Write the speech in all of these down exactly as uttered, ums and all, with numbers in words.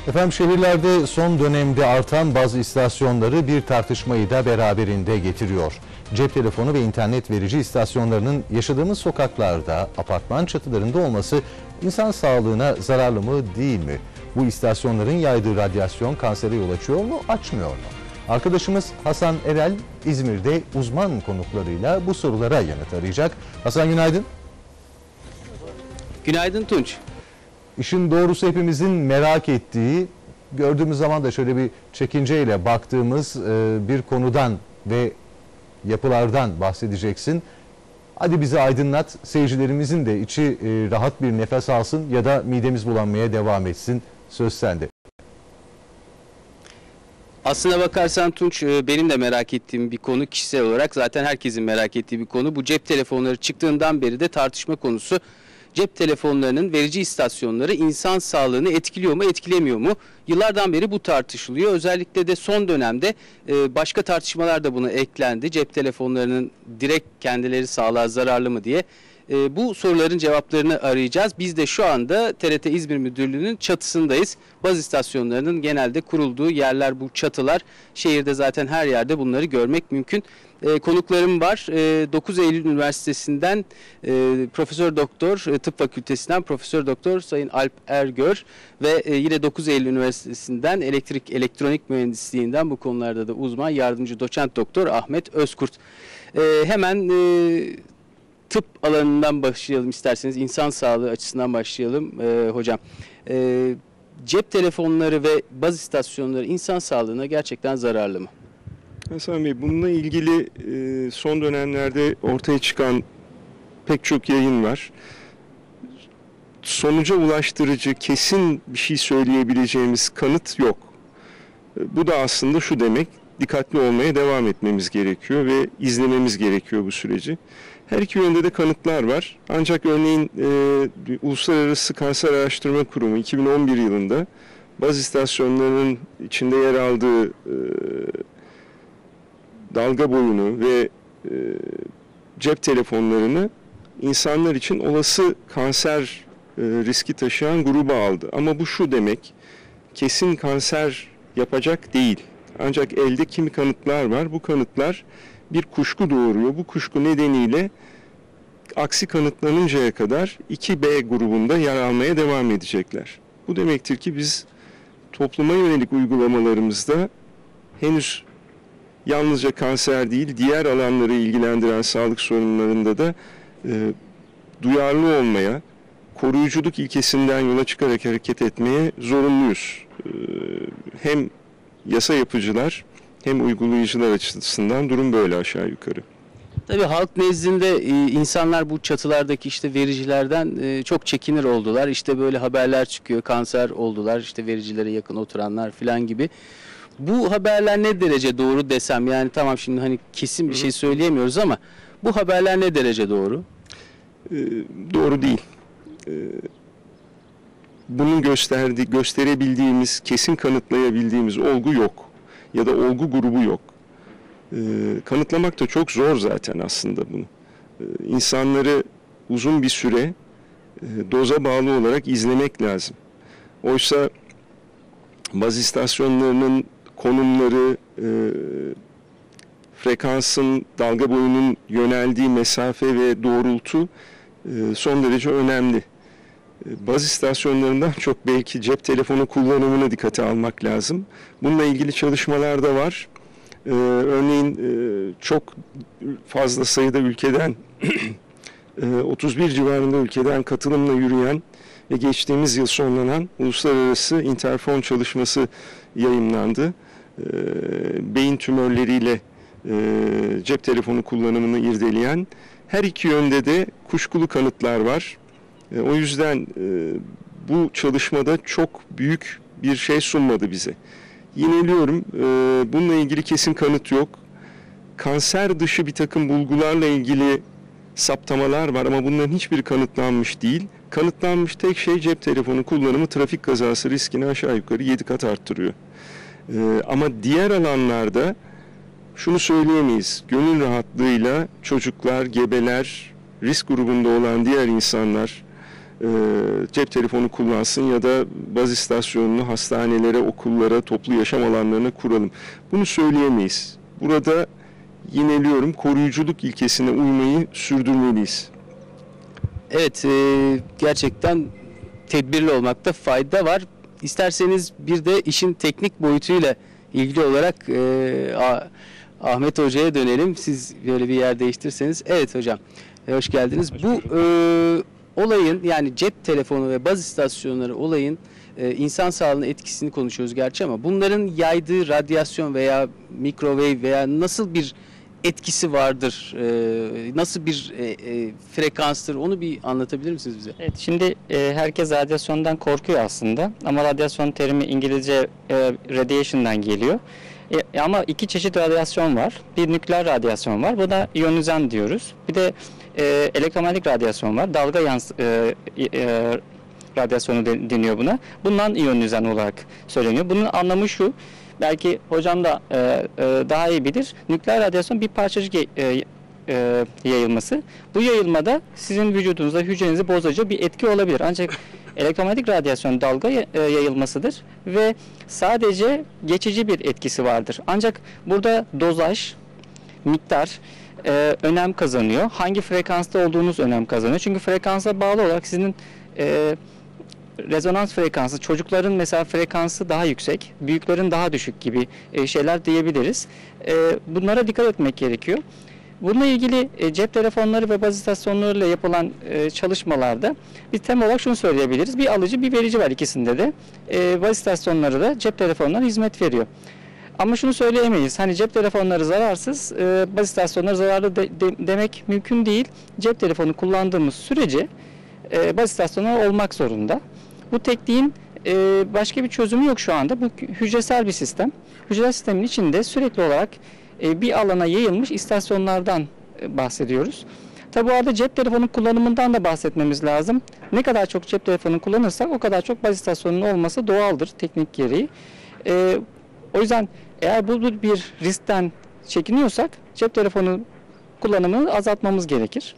Efendim, şehirlerde son dönemde artan baz istasyonları bir tartışmayı da beraberinde getiriyor. Cep telefonu ve internet verici istasyonlarının yaşadığımız sokaklarda, apartman çatılarında olması insan sağlığına zararlı mı, değil mi? Bu istasyonların yaydığı radyasyon kansere yol açıyor mu, açmıyor mu? Arkadaşımız Hasan Erel İzmir'de uzman konuklarıyla bu sorulara yanıt arayacak. Hasan, günaydın. Günaydın Tunç. İşin doğrusu hepimizin merak ettiği, gördüğümüz zaman da şöyle bir çekinceyle baktığımız bir konudan ve yapılardan bahsedeceksin. Hadi bizi aydınlat, seyircilerimizin de içi rahat bir nefes alsın ya da midemiz bulanmaya devam etsin. Söz sende. Aslına bakarsan Tunç, benim de merak ettiğim bir konu, kişisel olarak zaten herkesin merak ettiği bir konu. Bu cep telefonları çıktığından beri de tartışma konusu. Cep telefonlarının verici istasyonları insan sağlığını etkiliyor mu, etkilemiyor mu? Yıllardan beri bu tartışılıyor. Özellikle de son dönemde başka tartışmalar da buna eklendi. Cep telefonlarının direkt kendileri sağlığa zararlı mı diye. Bu soruların cevaplarını arayacağız. Biz de şu anda T R T İzmir Müdürlüğü'nün çatısındayız. Baz istasyonlarının genelde kurulduğu yerler bu çatılar. Şehirde zaten her yerde bunları görmek mümkün. E, konuklarım var. E, dokuz Eylül Üniversitesi'nden e, Profesör Doktor e, Tıp Fakültesinden Profesör Doktor Sayın Alp Ergör ve e, yine dokuz Eylül Üniversitesi'nden Elektrik Elektronik Mühendisliğinden bu konularda da uzman yardımcı doçent doktor Ahmet Özkurt. E, hemen e, tıp alanından başlayalım isterseniz. İnsan sağlığı açısından başlayalım e, hocam. E, cep telefonları ve baz istasyonları insan sağlığına gerçekten zararlı mı? Hasan Bey, bununla ilgili e, son dönemlerde ortaya çıkan pek çok yayın var. Sonuca ulaştırıcı, kesin bir şey söyleyebileceğimiz kanıt yok. E, bu da aslında şu demek, dikkatli olmaya devam etmemiz gerekiyor ve izlememiz gerekiyor bu süreci. Her iki yönde de kanıtlar var. Ancak örneğin e, Uluslararası Kanser Araştırma Kurumu iki bin on bir yılında baz istasyonlarının içinde yer aldığı e, dalga boyunu ve e, cep telefonlarını insanlar için olası kanser e, riski taşıyan gruba aldı. Ama bu şu demek, kesin kanser yapacak değil. Ancak elde kimi kanıtlar var. Bu kanıtlar bir kuşku doğuruyor. Bu kuşku nedeniyle aksi kanıtlanıncaya kadar iki B grubunda yer almaya devam edecekler. Bu demektir ki biz topluma yönelik uygulamalarımızda henüz yalnızca kanser değil, diğer alanları ilgilendiren sağlık sorunlarında da e, duyarlı olmaya, koruyuculuk ilkesinden yola çıkarak hareket etmeye zorunluyuz. E, hem yasa yapıcılar hem uygulayıcılar açısından durum böyle aşağı yukarı. Tabii halk nezdinde e, insanlar bu çatılardaki işte vericilerden e, çok çekinir oldular. İşte böyle haberler çıkıyor, kanser oldular, işte vericilere yakın oturanlar falan gibi. Bu haberler ne derece doğru desem, yani tamam şimdi hani kesin bir şey söyleyemiyoruz ama bu haberler ne derece doğru? Ee, doğru değil. Ee, bunun gösterdiği, gösterebildiğimiz, kesin kanıtlayabildiğimiz olgu yok. Ya da olgu grubu yok. Ee, kanıtlamak da çok zor zaten aslında bunu. Ee, insanları uzun bir süre e, doza bağlı olarak izlemek lazım. Oysa baz istasyonlarının konumları, e, frekansın, dalga boyunun yöneldiği mesafe ve doğrultu e, son derece önemli. E, baz istasyonlarından çok belki cep telefonu kullanımını dikkate almak lazım. Bununla ilgili çalışmalar da var. E, örneğin e, çok fazla sayıda ülkeden, e, otuz bir civarında ülkeden katılımla yürüyen ve geçtiğimiz yıl sonlanan uluslararası interfon çalışması yayımlandı. E, beyin tümörleriyle e, cep telefonu kullanımını irdeleyen her iki yönde de kuşkulu kanıtlar var. E, o yüzden e, bu çalışmada çok büyük bir şey sunmadı bize. Yineliyorum, e, bununla ilgili kesin kanıt yok. Kanser dışı bir takım bulgularla ilgili saptamalar var ama bunların hiçbiri kanıtlanmış değil. Kanıtlanmış tek şey cep telefonu kullanımı trafik kazası riskini aşağı yukarı yedi kat arttırıyor. Ee, ama diğer alanlarda şunu söyleyemeyiz. Gönül rahatlığıyla çocuklar, gebeler, risk grubunda olan diğer insanlar, e, cep telefonu kullansın ya da baz istasyonunu hastanelere, okullara, toplu yaşam alanlarına kuralım. Bunu söyleyemeyiz. Burada yineliyorum, koruyuculuk ilkesine uymayı sürdürmeliyiz. Evet, e, gerçekten tedbirli olmakta fayda var. İsterseniz bir de işin teknik boyutuyla ilgili olarak e, A- Ahmet Hoca'ya dönelim. Siz böyle bir yer değiştirseniz. Evet hocam, e, hoş geldiniz. Hoş Bu e, olayın, yani cep telefonu ve baz istasyonları olayın e, insan sağlığına etkisini konuşuyoruz gerçi, ama bunların yaydığı radyasyon veya mikrowave veya nasıl bir etkisi vardır, e, nasıl bir e, e, frekanstır, onu bir anlatabilir misiniz bize? Evet, şimdi e, herkes radyasyondan korkuyor aslında ama radyasyon terimi İngilizce e, radiation'dan geliyor. E, ama iki çeşit radyasyon var. Bir nükleer radyasyon var. Buna iyonizan diyoruz. Bir de e, elektromanyetik radyasyon var. Dalga yans e, e, radyasyonu de, deniyor buna. Bundan iyonizan olarak söyleniyor. Bunun anlamı şu. Belki hocam da e, e, daha iyi bilir. Nükleer radyasyon bir parçacık e, e, yayılması. Bu yayılmada sizin vücudunuzda hücrenizi bozacak bir etki olabilir. Ancak elektromanyetik radyasyon dalga e, yayılmasıdır ve sadece geçici bir etkisi vardır. Ancak burada dozaj, miktar e, önem kazanıyor. Hangi frekansta olduğunuz önem kazanıyor. Çünkü frekansa bağlı olarak sizin e, rezonans frekansı, çocukların mesela frekansı daha yüksek, büyüklerin daha düşük gibi e, şeyler diyebiliriz. E, bunlara dikkat etmek gerekiyor. Bununla ilgili e, cep telefonları ve baz istasyonlarıyla yapılan e, çalışmalarda biz temel olarak şunu söyleyebiliriz. Bir alıcı, bir verici var ikisinde de. E, baz istasyonları da cep telefonları hizmet veriyor. Ama şunu söyleyemeyiz. Hani cep telefonları zararsız, e, baz istasyonları zararlı de, de, demek mümkün değil. Cep telefonu kullandığımız sürece e, baz istasyonları olmak zorunda. Bu tekniğin e, başka bir çözümü yok şu anda. Bu hücresel bir sistem. Hücresel sistemin içinde sürekli olarak e, bir alana yayılmış istasyonlardan e, bahsediyoruz. Tabi bu arada cep telefonu kullanımından da bahsetmemiz lazım. Ne kadar çok cep telefonu kullanırsak o kadar çok baz istasyonunun olması doğaldır teknik gereği. E, o yüzden eğer bu bir riskten çekiniyorsak cep telefonu kullanımını azaltmamız gerekir.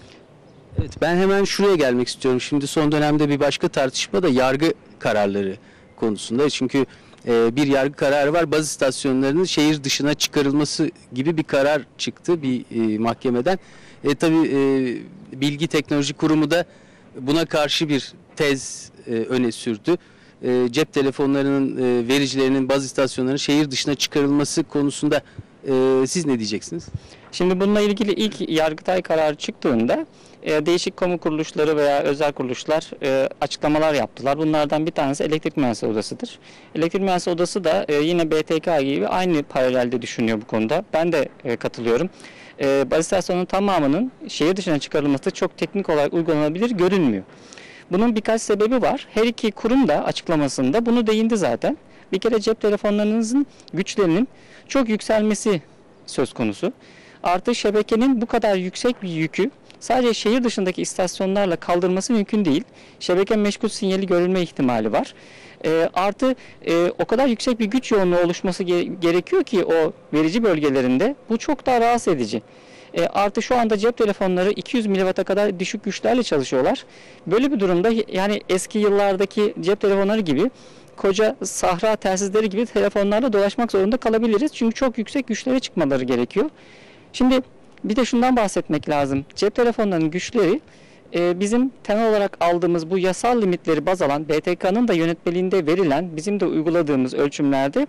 Evet, ben hemen şuraya gelmek istiyorum. Şimdi son dönemde bir başka tartışma da yargı kararları konusunda. Çünkü e, bir yargı kararı var. Baz istasyonlarının şehir dışına çıkarılması gibi bir karar çıktı bir e, mahkemeden. E, tabii e, Bilgi Teknoloji Kurumu da buna karşı bir tez e, öne sürdü. E, cep telefonlarının e, vericilerinin baz istasyonlarının şehir dışına çıkarılması konusunda e, siz ne diyeceksiniz? Şimdi bununla ilgili ilk Yargıtay kararı çıktığında e, değişik kamu kuruluşları veya özel kuruluşlar e, açıklamalar yaptılar. Bunlardan bir tanesi Elektrik Mühendisleri Odası'dır. Elektrik Mühendisleri Odası da e, yine B T K gibi aynı paralelde düşünüyor bu konuda. Ben de e, katılıyorum. E, baz istasyonunun tamamının şehir dışına çıkarılması çok teknik olarak uygulanabilir görünmüyor. Bunun birkaç sebebi var. Her iki kurum da açıklamasında bunu değindi zaten. Bir kere cep telefonlarınızın güçlerinin çok yükselmesi söz konusu. Artı şebekenin bu kadar yüksek bir yükü sadece şehir dışındaki istasyonlarla kaldırması mümkün değil. Şebeke meşgul sinyali görülme ihtimali var. E, artı e, o kadar yüksek bir güç yoğunluğu oluşması ge- gerekiyor ki o verici bölgelerinde bu çok daha rahatsız edici. E, artı şu anda cep telefonları iki yüz miliwatt'a kadar düşük güçlerle çalışıyorlar. Böyle bir durumda yani eski yıllardaki cep telefonları gibi koca sahra telsizleri gibi telefonlarla dolaşmak zorunda kalabiliriz. Çünkü çok yüksek güçlere çıkmaları gerekiyor. Şimdi bir de şundan bahsetmek lazım. Cep telefonlarının güçleri e, bizim temel olarak aldığımız bu yasal limitleri baz alan B T K'nın da yönetmeliğinde verilen bizim de uyguladığımız ölçümlerde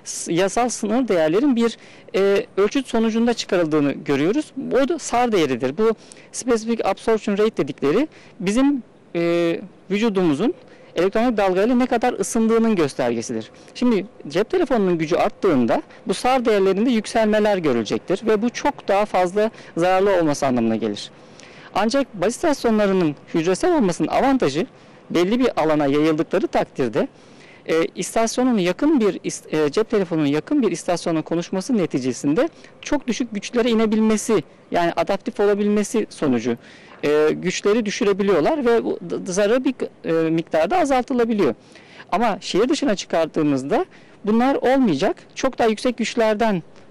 yasal sınır değerlerin bir e, ölçüt sonucunda çıkarıldığını görüyoruz. O da S A R değeridir. Bu Specific Absorption Rate dedikleri bizim e, vücudumuzun elektronik dalgayla ne kadar ısındığının göstergesidir. Şimdi cep telefonunun gücü arttığında bu S A R değerlerinde yükselmeler görülecektir ve bu çok daha fazla zararlı olması anlamına gelir. Ancak baz istasyonlarının hücresel olmasının avantajı belli bir alana yayıldıkları takdirde e, istasyonun yakın bir e, cep telefonunun yakın bir istasyonla konuşması neticesinde çok düşük güçlere inebilmesi, yani adaptif olabilmesi sonucu e, güçleri düşürebiliyorlar ve zararı bir e, miktarda azaltılabiliyor. Ama şehir dışına çıkardığımızda bunlar olmayacak. Çok daha yüksek güçlerden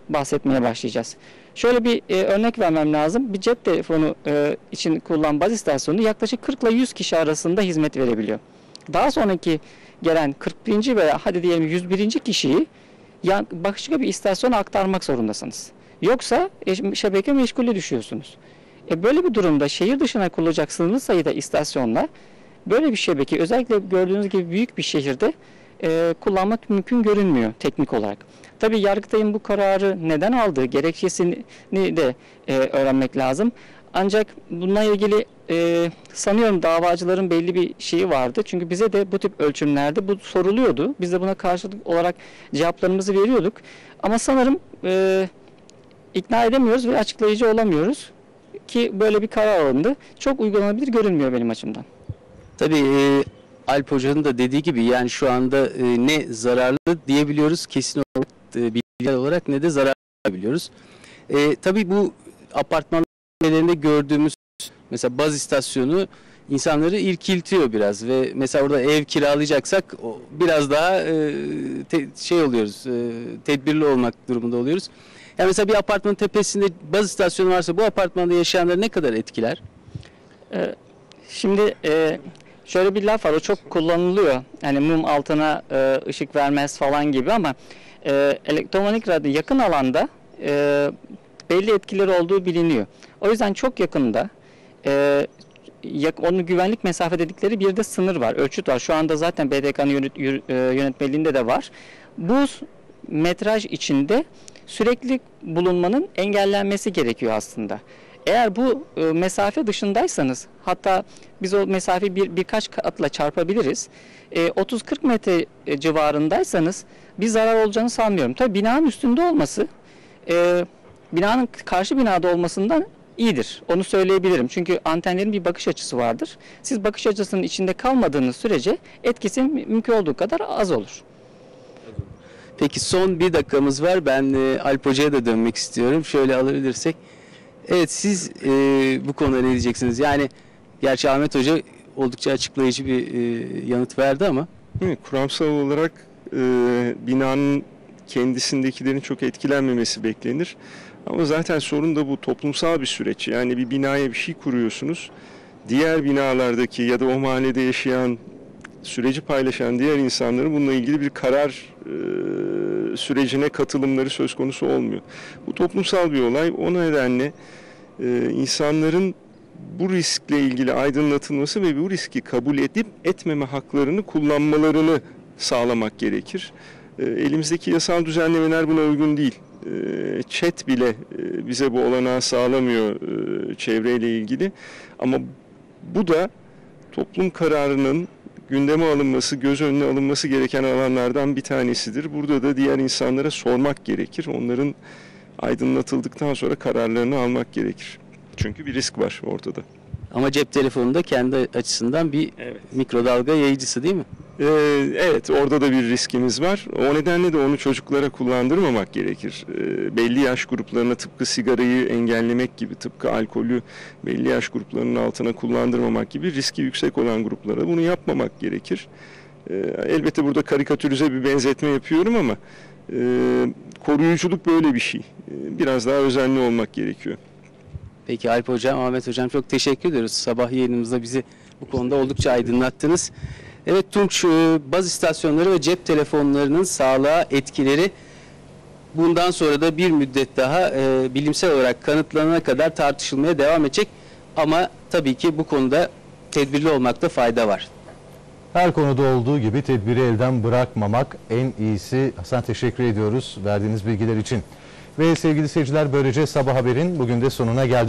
bahsetmeye başlayacağız. Şöyle bir e, örnek vermem lazım. Bir cep telefonu e, için kullanılan baz istasyonu yaklaşık kırk ile yüz kişi arasında hizmet verebiliyor. Daha sonraki gelen kırk birinci veya hadi diyelim yüz birinci kişiyi ya, başka bir istasyona aktarmak zorundasınız. Yoksa e, şebeke meşgule düşüyorsunuz. E, böyle bir durumda şehir dışına kurulacak sınırlı sayıda istasyonla böyle bir şebeke özellikle gördüğünüz gibi büyük bir şehirde e, kullanmak mümkün görünmüyor teknik olarak. Tabii Yargıtay'ın bu kararı neden aldığı gerekçesini de e, öğrenmek lazım. Ancak bununla ilgili e, sanıyorum davacıların belli bir şeyi vardı. Çünkü bize de bu tip ölçümlerde bu soruluyordu. Biz de buna karşılık olarak cevaplarımızı veriyorduk. Ama sanırım e, ikna edemiyoruz ve açıklayıcı olamıyoruz ki böyle bir karar alındı. Çok uygulanabilir görünmüyor benim açımdan. Tabii e, Alp Hoca'nın da dediği gibi yani şu anda e, ne zararlı diyebiliyoruz kesin olarak, e, bilgiler olarak ne de zararlı biliyoruz. E, tabii bu apartmanlarında gördüğümüz mesela baz istasyonu insanları irkiltiyor biraz ve mesela orada ev kiralayacaksak o, biraz daha e, te, şey oluyoruz, e, tedbirli olmak durumunda oluyoruz. Yani mesela bir apartmanın tepesinde baz istasyonu varsa bu apartmanda yaşayanları ne kadar etkiler? E, şimdi e, şöyle bir laf var, o çok kullanılıyor. Yani mum altına e, ışık vermez falan gibi ama e, elektromanyetik radyo yakın alanda e, belli etkileri olduğu biliniyor. O yüzden çok yakında e, yak, onun güvenlik mesafe dedikleri bir de sınır var, ölçüt var. Şu anda zaten B D K'nın yönet, yönetmeliğinde de var. Bu metraj içinde sürekli bulunmanın engellenmesi gerekiyor aslında. Eğer bu e, mesafe dışındaysanız, hatta biz o mesafeyi bir, birkaç katla çarpabiliriz. E, otuz kırk metre civarındaysanız bir zarar olacağını sanmıyorum. Tabii binanın üstünde olması, e, binanın karşı binada olmasından iyidir. Onu söyleyebilirim. Çünkü antenlerin bir bakış açısı vardır. Siz bakış açısının içinde kalmadığınız sürece etkisi mümkün olduğu kadar az olur. Peki son bir dakikamız var. Ben e, Alp Hoca'ya da dönmek istiyorum. Şöyle alabilirsek. Evet, siz e, bu konuda ne diyeceksiniz? Yani gerçi Ahmet Hoca oldukça açıklayıcı bir e, yanıt verdi ama. Evet, kuramsal olarak e, binanın kendisindekilerin çok etkilenmemesi beklenir. Ama zaten sorun da bu, toplumsal bir süreç. Yani bir binaya bir şey kuruyorsunuz. Diğer binalardaki ya da o mahallede yaşayan, süreci paylaşan diğer insanların bununla ilgili bir karar e, sürecine katılımları söz konusu olmuyor. Bu toplumsal bir olay. O nedenle e, insanların bu riskle ilgili aydınlatılması ve bu riski kabul edip etmeme haklarını kullanmalarını sağlamak gerekir. E, elimizdeki yasal düzenlemeler buna uygun değil. E, ÇED bile e, bize bu olanağı sağlamıyor e, çevreyle ilgili. Ama bu da toplum kararının gündeme alınması, göz önüne alınması gereken alanlardan bir tanesidir. Burada da diğer insanlara sormak gerekir. Onların aydınlatıldıktan sonra kararlarını almak gerekir. Çünkü bir risk var ortada. Ama cep telefonu da kendi açısından bir Evet. mikrodalga yayıcısı değil mi? Ee, evet, orada da bir riskimiz var. O nedenle de onu çocuklara kullandırmamak gerekir. Ee, belli yaş gruplarına tıpkı sigarayı engellemek gibi, tıpkı alkolü belli yaş gruplarının altına kullandırmamak gibi riski yüksek olan gruplara bunu yapmamak gerekir. Ee, elbette burada karikatürize bir benzetme yapıyorum ama e, koruyuculuk böyle bir şey. Ee, biraz daha özenli olmak gerekiyor. Peki Alp Hocam, Ahmet Hocam çok teşekkür ediyoruz. Sabah yayınımızda bizi bu konuda oldukça aydınlattınız. Evet Tunç, baz istasyonları ve cep telefonlarının sağlığa etkileri bundan sonra da bir müddet daha e, bilimsel olarak kanıtlanana kadar tartışılmaya devam edecek. Ama tabii ki bu konuda tedbirli olmakta fayda var. Her konuda olduğu gibi tedbiri elden bırakmamak en iyisi. Hasan, teşekkür ediyoruz verdiğiniz bilgiler için. Ve sevgili seyirciler, böylece Sabah Haber'in bugün de sonuna geldik.